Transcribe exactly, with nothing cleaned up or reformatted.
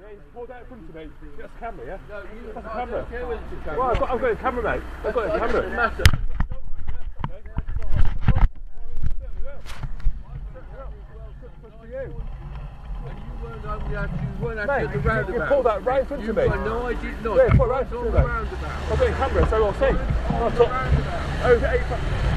Yeah, you pulled out in front of me. That's a camera, yeah? No, you That's a camera. Care whether it's a camera. Well, I've got, I've got a camera, mate. I've got a camera. It doesn't matter. Mate, you, you pulled that right in front you of me. No, I did not. Yeah, you pulled right in front on of the me. roundabout. I've got a camera, so I'll see. On the roundabout. Oh, is it eight?